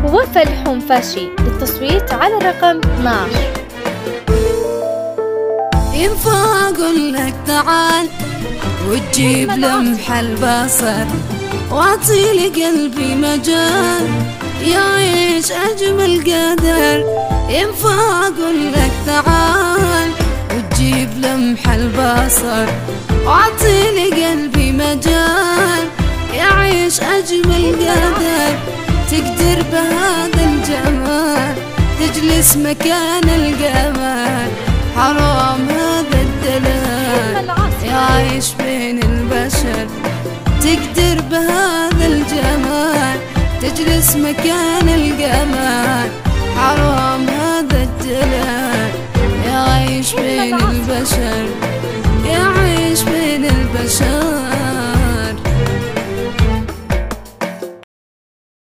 ووفاء الحنفاشي للتصويت على الرقم 12. ينفع أقول لك تعال وتجيب لمح البصر واعطي لقلبي مجال يعيش أجمل قدر. ينفع أقول لك تعال وتجيب لمح البصر واعطي لقلبي مجال يعيش أجمل قدر. تقدر بهذا الجمال تجلس مكان القمر، حرام هذا الدلال يعيش بين البشر. تقدر بهذا الجمال تجلس مكان القمر، حرام هذا الدلال يعيش بين البشر، يعيش بين البشر.